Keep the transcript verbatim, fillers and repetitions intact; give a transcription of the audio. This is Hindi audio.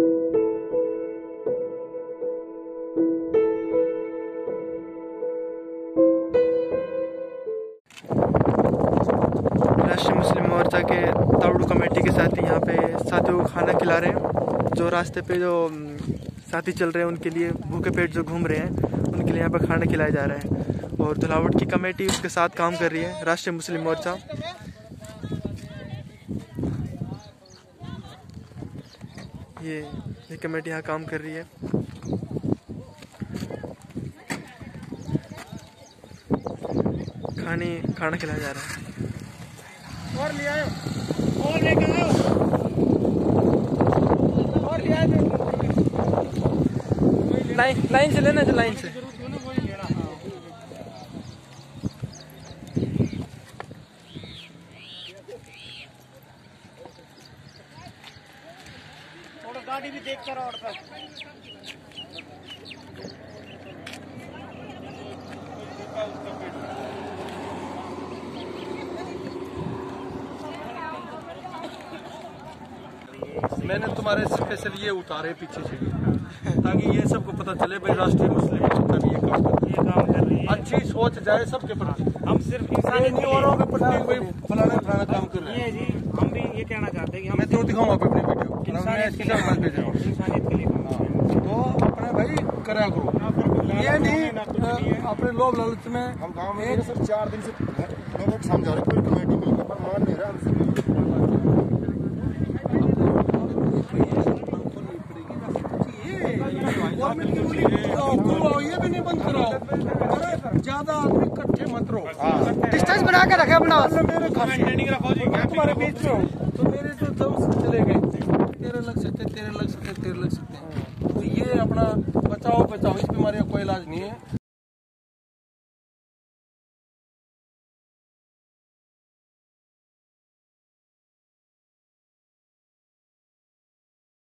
राष्ट्रीय मुस्लिम मोर्चा के तावड़ू कमेटी के साथी यहाँ पे साथियों को खाना खिला रहे हैं। जो रास्ते पे जो साथी चल रहे हैं उनके लिए, भूखे पेट जो घूम रहे हैं उनके लिए यहाँ पे खाना खिलाया जा रहा है। और धुलावट की कमेटी उसके साथ काम कर रही है, राष्ट्रीय मुस्लिम मोर्चा। ये ये कमेटी यहाँ काम कर रही है। खाने खाना खिलाया जा रहा है। और ले आयो, और लेके आओ, और ले आयो। लाइन लाइन से लेना, लाइन से। थोड़ा गाड़ी भी देख कर और पे मैंने तुम्हारे स्पेशल ये उतारे पीछे से ताकि ये सबको पता चले भाई राष्ट्रीय मुस्लिम मोर्चा भी ये काम कर ये काम कर रही है। अच्छी सोच जाए सबके प्रति। हम सिर्फ इंसानियत नहीं औरों के प्रति कोई फलाना फलाना काम कर रहे हैं जी। हम भी ये कहना चाहते हैं कि हम मैं तो दिखाऊंगा अपनी वीडियो, मैं इसकी साथ भेज रहा हूँ। इंसानियत के लिए काम तो अपने भाई करा करो, ये नहीं अपने लोभ लालच में। हम गांव में सर चार दिन से लोगों को समझा रहे कोई कमेटी मिल गई पर मान नहीं रहा हमसे। ये भी नहीं बंद कराओ, अरे ज्यादा आदमी इकट्ठे मत रहो, डिस्टेंस बना के रखे अपना। मेरे तुम्हारे बीच में हो तो मेरे तो दम चले गए, तेरे लग सकते तेरे लग सकते तेरे लग सकते हैं। तो ये अपना बचाओ बचाओ, इस बीमारी का कोई इलाज नहीं है।